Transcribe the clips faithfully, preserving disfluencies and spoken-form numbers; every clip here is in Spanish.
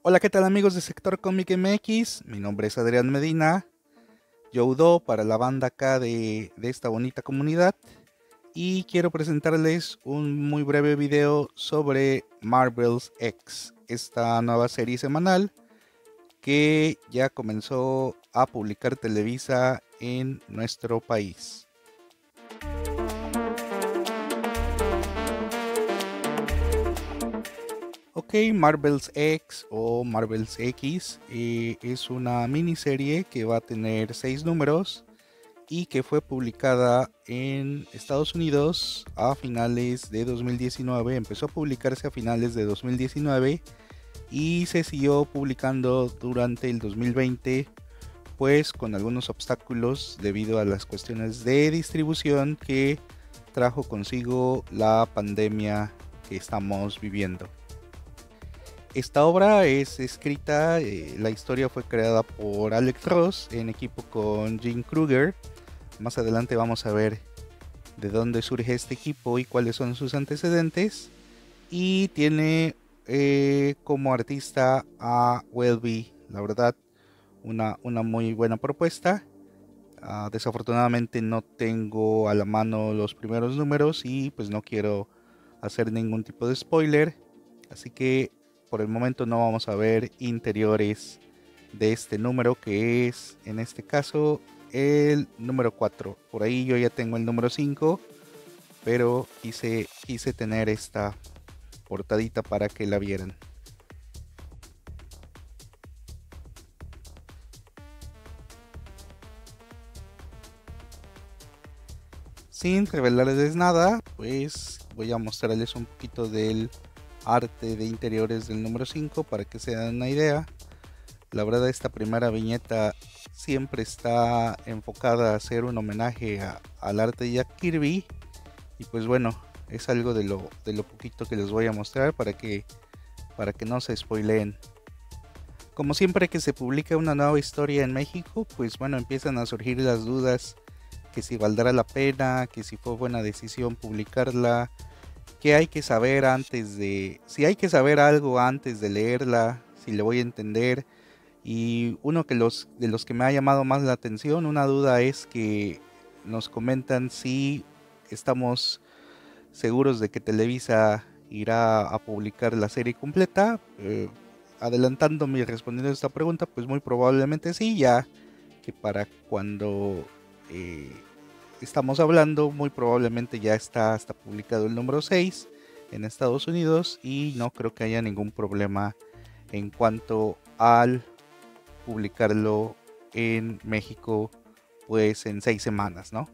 Hola, ¿qué tal amigos de Sector Cómic M X? Mi nombre es Adrián Medina, Youdo para la banda acá de, de esta bonita comunidad y quiero presentarles un muy breve video sobre Marvel's X, esta nueva serie semanal que ya comenzó a publicar Televisa en nuestro país. Ok, Marvel's X o Marvel's X eh, es una miniserie que va a tener seis números y que fue publicada en Estados Unidos a finales de dos mil diecinueve. Empezó a publicarse a finales de dos mil diecinueve y se siguió publicando durante el dos mil veinte, pues con algunos obstáculos debido a las cuestiones de distribución que trajo consigo la pandemia que estamos viviendo. Esta obra es escrita, eh, la historia fue creada por Alex Ross en equipo con Jim Krueger. Más adelante vamos a ver de dónde surge este equipo y cuáles son sus antecedentes. Y tiene eh, como artista a Welby, la verdad, una, una muy buena propuesta. Uh, desafortunadamente no tengo a la mano los primeros números y pues no quiero hacer ningún tipo de spoiler. Así que por el momento no vamos a ver interiores de este número, que es en este caso el número cuatro. Por ahí yo ya tengo el número cinco, pero quise, quise tener esta portadita para que la vieran. Sin revelarles nada, pues voy a mostrarles un poquito del arte de interiores del número cinco para que se den una idea. La verdad, esta primera viñeta siempre está enfocada a hacer un homenaje a, al arte de Jack Kirby. Y pues bueno, es algo de lo, de lo poquito que les voy a mostrar para que, para que no se spoileen. Como siempre que se publica una nueva historia en México, pues bueno, empiezan a surgir las dudas que si valdrá la pena, que si fue buena decisión publicarla, que hay que saber antes de, si hay que saber algo antes de leerla, si le voy a entender. Y uno que los, de los que me ha llamado más la atención, una duda es que nos comentan si estamos seguros de que Televisa irá a publicar la serie completa. Eh, adelantándome y respondiendo a esta pregunta, pues muy probablemente sí, ya que para cuando eh, estamos hablando, muy probablemente ya está hasta publicado el número seis en Estados Unidos y no creo que haya ningún problema en cuanto al publicarlo en México pues en seis semanas, ¿no?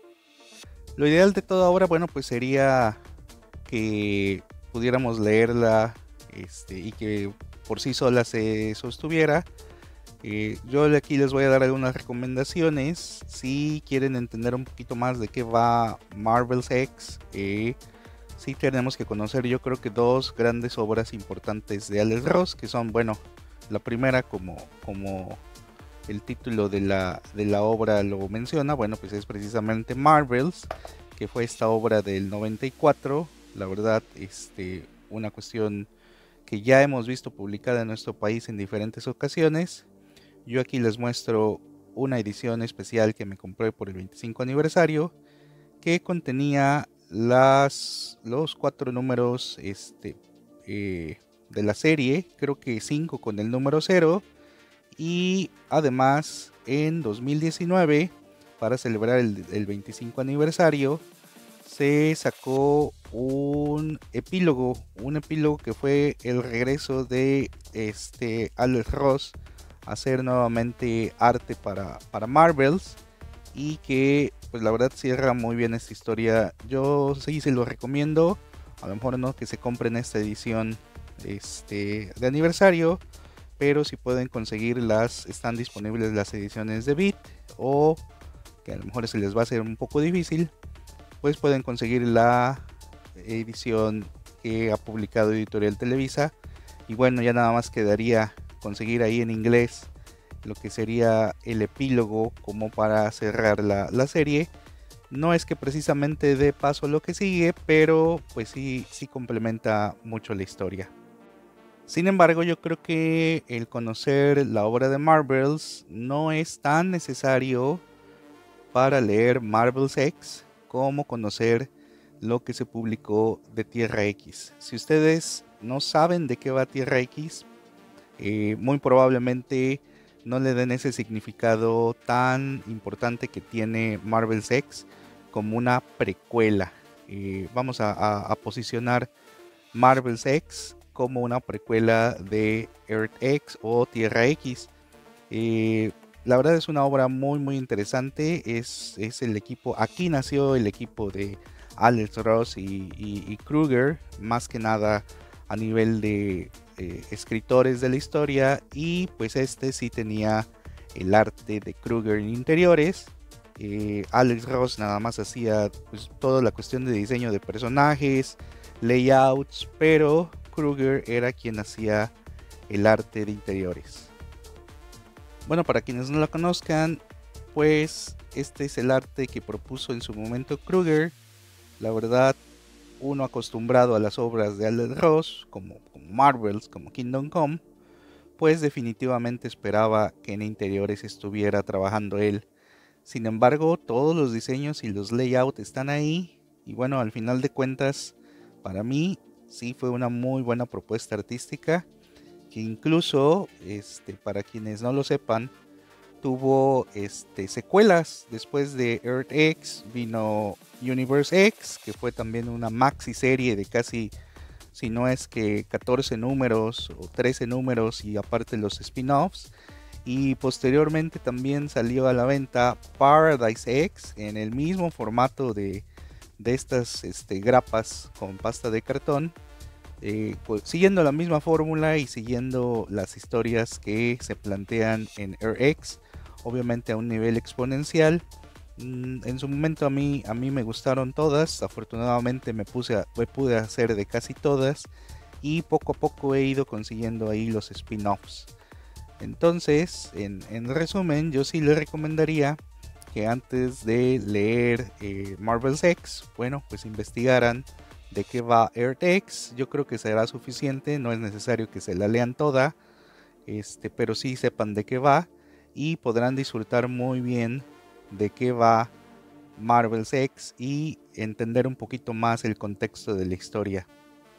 Lo ideal de toda obra, bueno, pues sería que pudiéramos leerla este, y que por sí sola se sostuviera. Eh, yo aquí les voy a dar algunas recomendaciones si quieren entender un poquito más de qué va Marvel's X. Eh, sí tenemos que conocer, yo creo que dos grandes obras importantes de Alex Ross, que son, bueno, la primera, como, como el título de la, de la obra lo menciona, bueno, pues es precisamente Marvel's, que fue esta obra del noventa y cuatro. La verdad, este, una cuestión que ya hemos visto publicada en nuestro país en diferentes ocasiones. Yo aquí les muestro una edición especial que me compré por el veinticinco aniversario, que contenía las, los cuatro números este, eh, de la serie, creo que cinco con el número cero, y además en dos mil diecinueve, para celebrar el, el veinticinco aniversario, se sacó un epílogo, un epílogo que fue el regreso de este Alex Ross a hacer nuevamente arte para, para Marvels, y que pues la verdad cierra muy bien esta historia. Yo sí se lo recomiendo, a lo mejor no que se compren esta edición este, de aniversario, pero si pueden conseguirlas, están disponibles las ediciones de Beat, o que a lo mejor se les va a hacer un poco difícil, pues pueden conseguir la edición que ha publicado Editorial Televisa. Y bueno, ya nada más quedaría conseguir ahí en inglés lo que sería el epílogo como para cerrar la, la serie. No es que precisamente dé paso a lo que sigue, pero pues sí, sí complementa mucho la historia. Sin embargo, yo creo que el conocer la obra de Marvels no es tan necesario para leer Marvel's X como conocer lo que se publicó de Tierra X. Si ustedes no saben de qué va Tierra X, eh, muy probablemente no le den ese significado tan importante que tiene Marvel's X como una precuela. Eh, vamos a, a, a posicionar Marvel's X como una precuela de Earth X o Tierra X. Eh, la verdad es una obra muy muy interesante. Es, es el equipo, aquí nació el equipo de Alex Ross y, y, y Krueger, más que nada a nivel de eh, escritores de la historia, y pues este sí tenía el arte de Krueger en interiores. eh, Alex Ross nada más hacía pues toda la cuestión de diseño de personajes, layouts, pero Krueger era quien hacía el arte de interiores. Bueno, para quienes no la conozcan, pues este es el arte que propuso en su momento Krueger. La verdad, uno acostumbrado a las obras de Alex Ross, como, como Marvels, como Kingdom Come, pues definitivamente esperaba que en interiores estuviera trabajando él. Sin embargo, todos los diseños y los layouts están ahí, y bueno, al final de cuentas, para mí sí fue una muy buena propuesta artística, que incluso, este, para quienes no lo sepan, tuvo este, secuelas. Después de Earth X vino Universe X, que fue también una maxi serie de casi, si no es que catorce números o trece números, y aparte los spin-offs. Y posteriormente también salió a la venta Paradise X en el mismo formato de, de estas este, grapas con pasta de cartón, eh, pues, siguiendo la misma fórmula y siguiendo las historias que se plantean en Earth X, obviamente a un nivel exponencial. Mm, en su momento a mí, a mí me gustaron todas, afortunadamente me, puse a, me pude hacer de casi todas, y poco a poco he ido consiguiendo ahí los spin-offs. Entonces, en, en resumen, yo sí le recomendaría que antes de leer eh, Marvel's X, bueno, pues investigaran de qué va Earth X. Yo creo que será suficiente, no es necesario que se la lean toda, este, pero sí sepan de qué va y podrán disfrutar muy bien de qué va Marvel's X y entender un poquito más el contexto de la historia.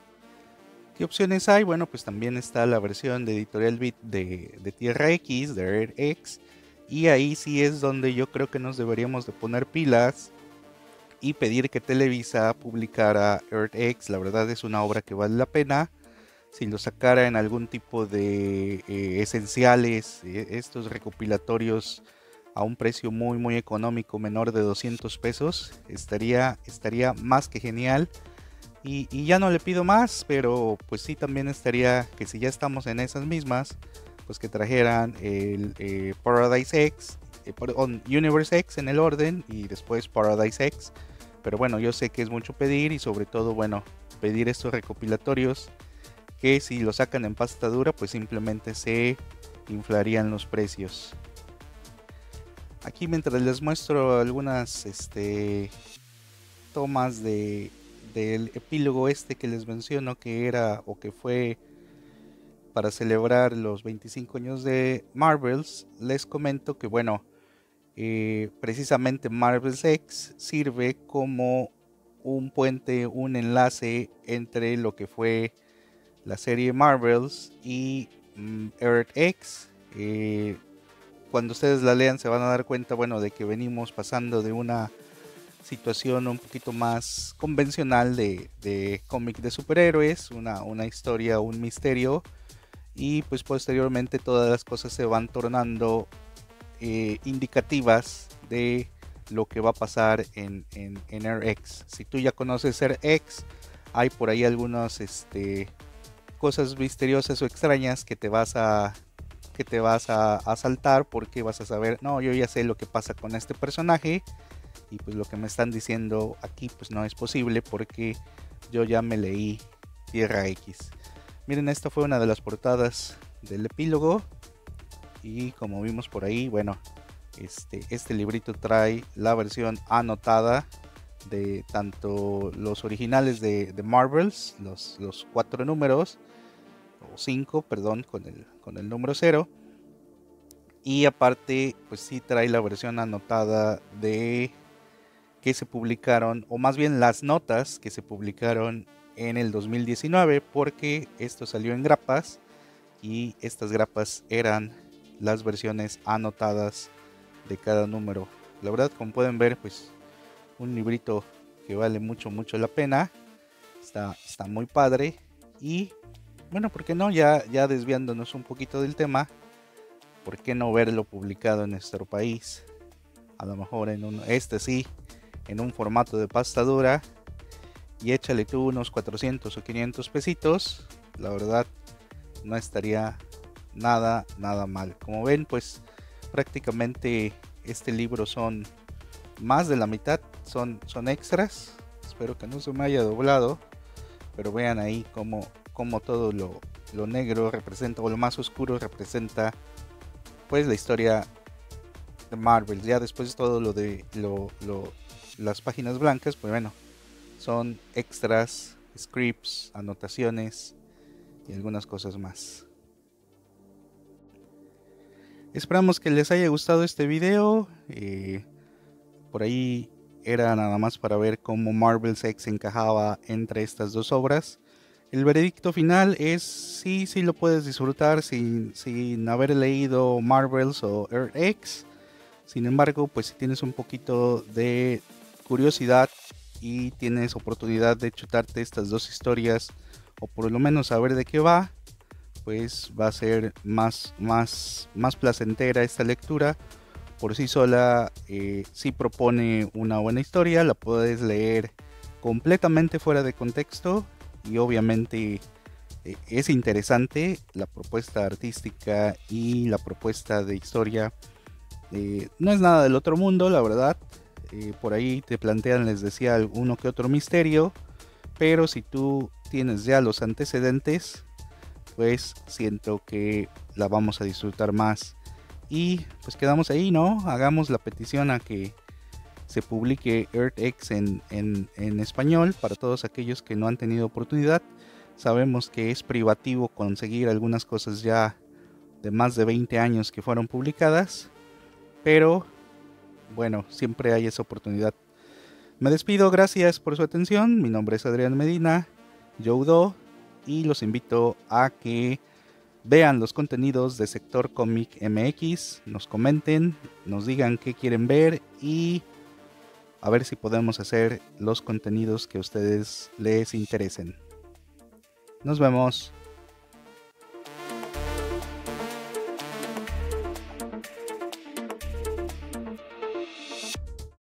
¿Qué opciones hay? Bueno, pues también está la versión de Editorial Beat de, de Tierra X, de Earth X, y ahí sí es donde yo creo que nos deberíamos de poner pilas y pedir que Televisa publicara Earth X. La verdad es una obra que vale la pena. Si lo sacara en algún tipo de eh, esenciales, eh, estos recopilatorios a un precio muy muy económico, menor de doscientos pesos, estaría, estaría más que genial. Y, y ya no le pido más, pero pues sí también estaría que si ya estamos en esas mismas, pues que trajeran el eh, Paradise X, eh, Universe X en el orden y después Paradise X. Pero bueno, yo sé que es mucho pedir, y sobre todo, bueno, pedir estos recopilatorios que si lo sacan en pasta dura, pues simplemente se inflarían los precios. Aquí mientras les muestro algunas este, tomas de del epílogo este que les menciono, que era o que fue para celebrar los veinticinco años de Marvels, les comento que bueno, eh, precisamente Marvel's X sirve como un puente, un enlace entre lo que fue la serie Marvels y mm, Earth X. Eh, cuando ustedes la lean se van a dar cuenta, bueno, de que venimos pasando de una situación un poquito más convencional de, de cómic de superhéroes, una, una historia, un misterio, y pues posteriormente todas las cosas se van tornando eh, indicativas de lo que va a pasar en, en, en Earth X. Si tú ya conoces Earth X, hay por ahí algunas este, cosas misteriosas o extrañas que te vas a que te vas a, a saltar, porque vas a saber, no, yo ya sé lo que pasa con este personaje, y pues lo que me están diciendo aquí pues no es posible porque yo ya me leí Tierra X. Miren, esta fue una de las portadas del epílogo, y como vimos por ahí, bueno, este, este librito trae la versión anotada de tanto los originales de, de Marvels, los, los cuatro números, cinco, perdón, con el, con el número cero. Y aparte, pues sí trae la versión anotada de que se publicaron, o más bien las notas que se publicaron en el dos mil diecinueve, porque esto salió en grapas y estas grapas eran las versiones anotadas de cada número. La verdad, como pueden ver, pues un librito que vale mucho mucho la pena. Está, está muy padre. Y bueno, ¿por qué no? Ya, ya desviándonos un poquito del tema, ¿por qué no verlo publicado en nuestro país? A lo mejor en un, este sí, en un formato de pasta dura, y échale tú unos cuatrocientos o quinientos pesitos. La verdad, no estaría nada, nada mal. Como ven, pues prácticamente este libro son más de la mitad, son, son extras. Espero que no se me haya doblado, pero vean ahí como, como todo lo, lo negro representa, o lo más oscuro representa, pues la historia de Marvel. Ya después todo lo de lo, lo, las páginas blancas, pues bueno, son extras, scripts, anotaciones y algunas cosas más. Esperamos que les haya gustado este video. Eh, por ahí era nada más para ver cómo Marvel's X encajaba entre estas dos obras. El veredicto final es sí, sí lo puedes disfrutar sin, sin haber leído Marvel's o Earth X. Sin embargo, pues si tienes un poquito de curiosidad y tienes oportunidad de chutarte estas dos historias, o por lo menos saber de qué va, pues va a ser más, más, más placentera esta lectura. Por sí sola, eh, sí propone una buena historia, la puedes leer completamente fuera de contexto y obviamente eh, es interesante la propuesta artística y la propuesta de historia. Eh, no es nada del otro mundo, la verdad. Eh, por ahí te plantean, les decía, alguno que otro misterio, pero si tú tienes ya los antecedentes, pues siento que la vamos a disfrutar más. Y pues quedamos ahí, ¿no? Hagamos la petición a que se publique Earth X en, en, en español para todos aquellos que no han tenido oportunidad. Sabemos que es privativo conseguir algunas cosas ya de más de veinte años que fueron publicadas, pero bueno, siempre hay esa oportunidad. Me despido, gracias por su atención. Mi nombre es Adrián Medina, Youdo, y los invito a que vean los contenidos de Sector Cómic M X, nos comenten, nos digan qué quieren ver y a ver si podemos hacer los contenidos que a ustedes les interesen. Nos vemos.